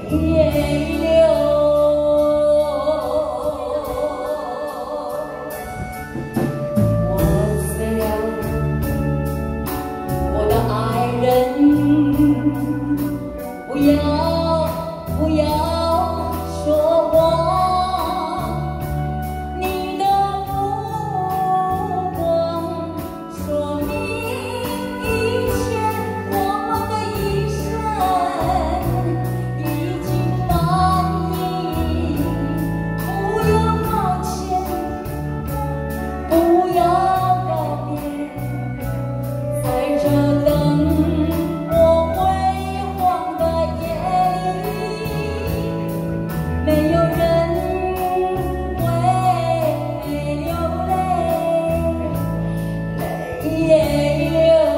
不要说谎，你的目光说明一切，我们的一生已经满意。不要抱歉，不要告别，在这灯火辉煌的夜里，没有人会流泪，泪流。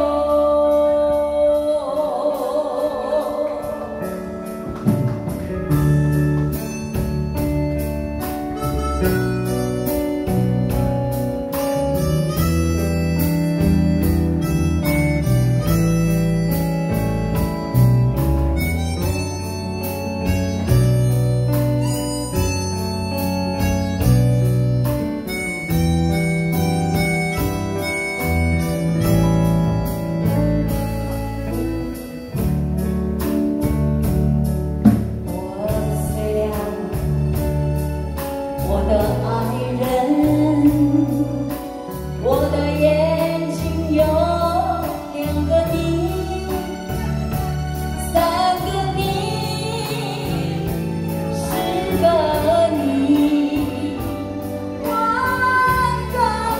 我的爱人，我的眼睛有两个你，三个你，十个你，万个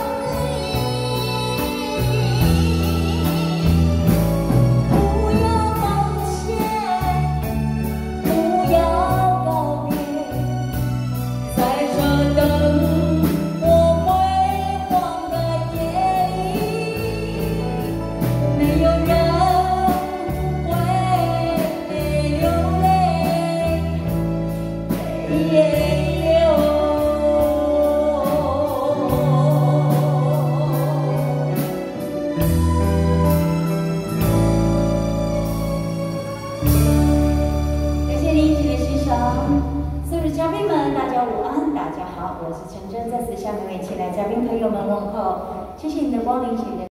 你。不要抱歉，不要告别。在这灯火辉煌的夜里，没有人会流泪，泪流。感谢您一起的欣赏。所有的嘉宾们，大家午安，大家好，我是陈真，在此向每位前来嘉宾朋友们问候，谢谢你的光临，谢谢。